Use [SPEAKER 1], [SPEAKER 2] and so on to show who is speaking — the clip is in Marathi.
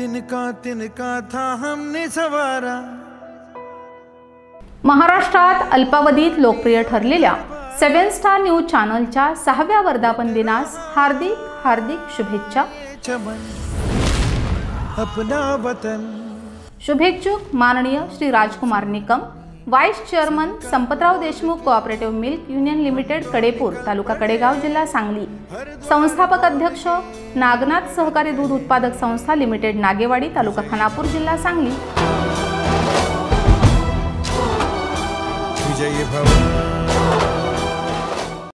[SPEAKER 1] तिनका था हमने सवारा।
[SPEAKER 2] महाराष्ट्रात अल्पावधीत लोकप्रिय ठरलेल्या 7 स्टार न्यूज चॅनलच्या 6व्या वर्धापन दिनास हार्दिक शुभेच्छा।
[SPEAKER 1] अपना वतन।
[SPEAKER 2] शुभेच्छुक माननीय Shri Rajkumar Nikam, vice chairman Sampatrao Deshmukh cooperative milk union limited Kadepur, taluka Kadegaon, जिल्हा सांगली। संस्थापक अध्यक्ष नागनाथ सहकारी दूध उत्पादक संस्था लिमिटेड नागेवाडी, तालुका खानापूर, जिल्हा सांगली।
[SPEAKER 1] विजयी भव।